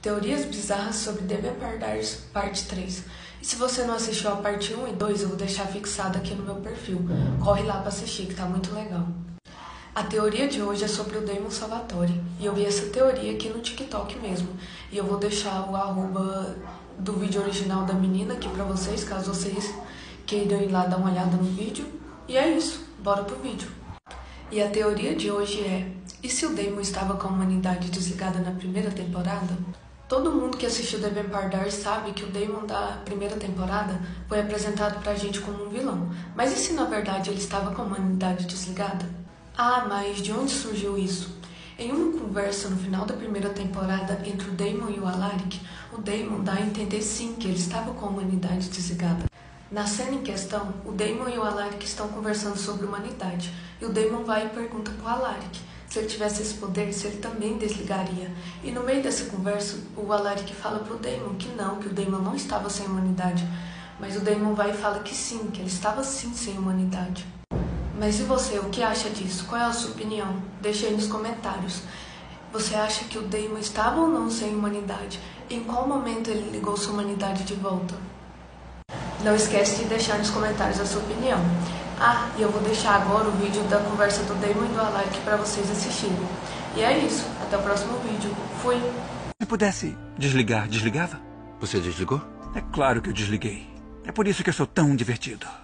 Teorias bizarras sobre Damien Pardailles, parte 3. E se você não assistiu a parte 1 e 2, eu vou deixar fixado aqui no meu perfil. Corre lá para assistir, que tá muito legal. A teoria de hoje é sobre o Damon Salvatore. E eu vi essa teoria aqui no TikTok mesmo. E eu vou deixar o arroba do vídeo original da menina aqui pra vocês, caso vocês queiram ir lá dar uma olhada no vídeo. E é isso, bora pro vídeo. E a teoria de hoje é: e se o Damon estava com a humanidade desligada na primeira temporada? Todo mundo que assistiu Damien Pardailles sabe que o Damon da primeira temporada foi apresentado pra gente como um vilão. Mas e se na verdade ele estava com a humanidade desligada? Ah, mas de onde surgiu isso? Em uma conversa no final da primeira temporada entre o Damon e o Alaric, o Damon dá a entender sim que ele estava com a humanidade desligada. Na cena em questão, o Damon e o Alaric estão conversando sobre humanidade, e o Damon vai e pergunta pro Alaric se ele tivesse esse poder, se ele também desligaria. E no meio dessa conversa, o Alaric fala pro Damon que o Damon não estava sem humanidade, mas o Damon vai e fala que sim, que ele estava sim sem humanidade. Mas e você, o que acha disso? Qual é a sua opinião? Deixa aí nos comentários. Você acha que o Damon estava ou não sem humanidade? Em qual momento ele ligou sua humanidade de volta? Não esquece de deixar nos comentários a sua opinião. Ah, e eu vou deixar agora o vídeo da conversa do Damon e do Alaric para vocês assistirem. E é isso, até o próximo vídeo. Fui! Se pudesse desligar, desligava? Você desligou? É claro que eu desliguei. É por isso que eu sou tão divertido.